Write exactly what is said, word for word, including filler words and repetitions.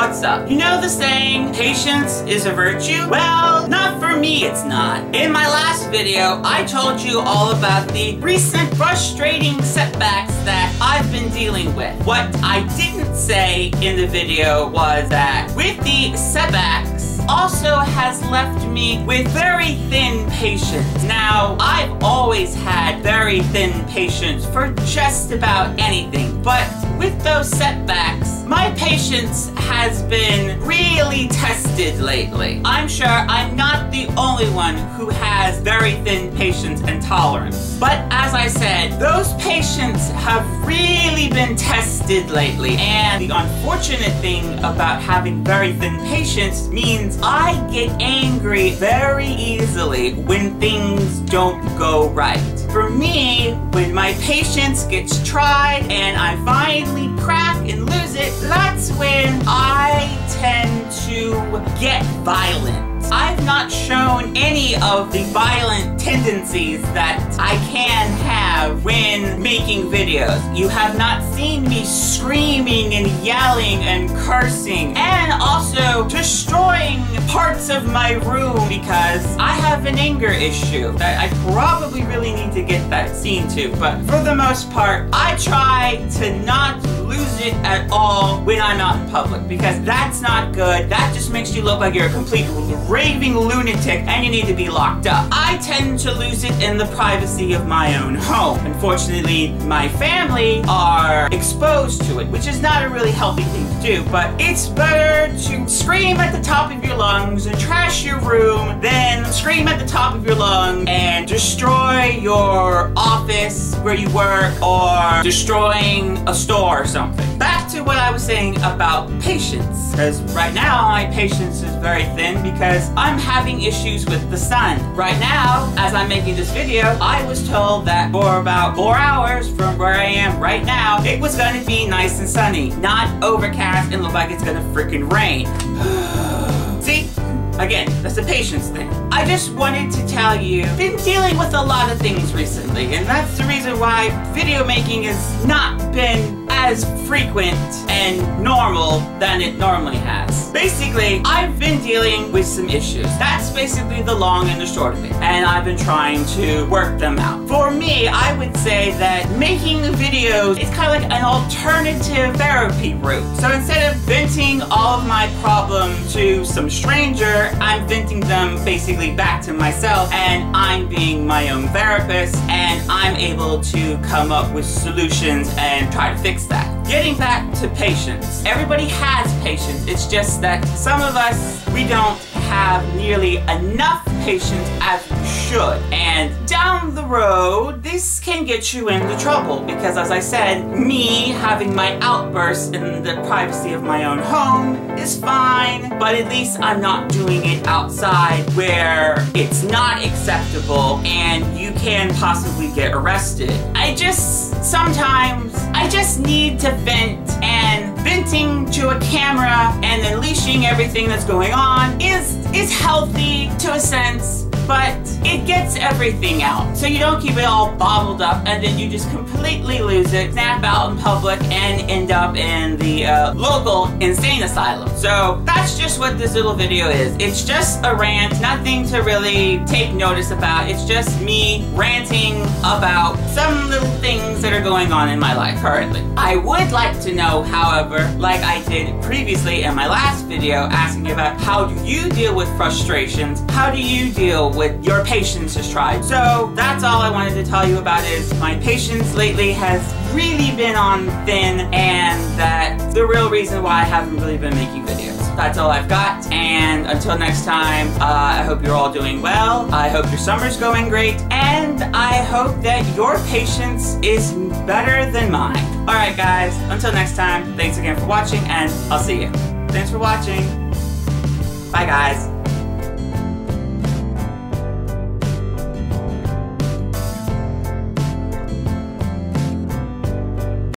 what's up? You know the saying, patience is a virtue? Well, not for me it's not. In my last video, I told you all about the recent frustrating setbacks that I've been dealing with. What I didn't say in the video was that with the setbacks, also has left me with very thin patience. Now, I've always had very thin patience for just about anything, but with those setbacks, my patience has been really tested lately. I'm sure I'm not the only one who has very thin patience and tolerance. But as I said, those patience have really been tested lately, and the unfortunate thing about having very thin patience means I get angry very easily when things don't go right. For me, when my patience gets tried and I finally crack and lose it, that's when I tend to get violent. I've not shown any of the violent tendencies that I can have when making videos. You have not seen me screaming and yelling and cursing and also destroying parts of my room because I have an anger issue that I probably really need to get that seen to. But for the most part, I try to not lose it at all when I'm out in public because that's not good. That just makes you look like you're a complete raving lunatic and you need to be locked up. I tend to lose it in the privacy of my own home. Unfortunately, my family are exposed to it, which is not a really healthy thing to do, but it's better to scream at the top of your lungs and trash your room than scream at the top of your lungs and destroy your office where you work or destroying a store or something. Back to what I was saying about patience, because right now my patience is very thin because I'm having issues with the sun. Right now, as I'm making this video, I was told that for about four hours from where I am right now, it was gonna be nice and sunny, not overcast and look like it's gonna freaking rain. See? Again, that's a patience thing. I just wanted to tell you, I've been dealing with a lot of things recently, and that's the reason why video making has not been as frequent and normal than it normally has. Basically, I've been dealing with some issues. That's basically the long and the short of it, and I've been trying to work them out. For me, I would say that making videos is kind of like an alternative therapy route. So instead of venting all of my problems to some stranger, I'm venting them basically back to myself, and I'm being my own therapist, and I'm able to come up with solutions and try to fix that. Getting back to patience. Everybody has patience. It's just that some of us, we don't have nearly enough patience as we should. And down the road, this can get you into trouble because, as I said, me having my outbursts in the privacy of my own home is fine, but at least I'm not doing it outside where it's not acceptable and you can possibly get arrested. I just, sometimes, I just need to vent, and venting to a camera and unleashing everything that's going on is, is healthy to a sense, but it gets everything out. So you don't keep it all bottled up and then you just completely lose it, snap out in public, and end up in the uh, local insane asylum. So that's just what this little video is. It's just a rant, nothing to really take notice about. It's just me ranting about some little things that are going on in my life currently. I would like to know, however, like I did previously in my last video, asking about how do you deal with frustrations? How do you deal with with your patience is tried. So that's all I wanted to tell you about is my patience lately has really been on thin, and that's the real reason why I haven't really been making videos. That's all I've got, and until next time, uh, I hope you're all doing well. I hope your summer's going great, and I hope that your patience is better than mine. Alright guys, until next time, thanks again for watching, and I'll see you. Thanks for watching. Bye guys.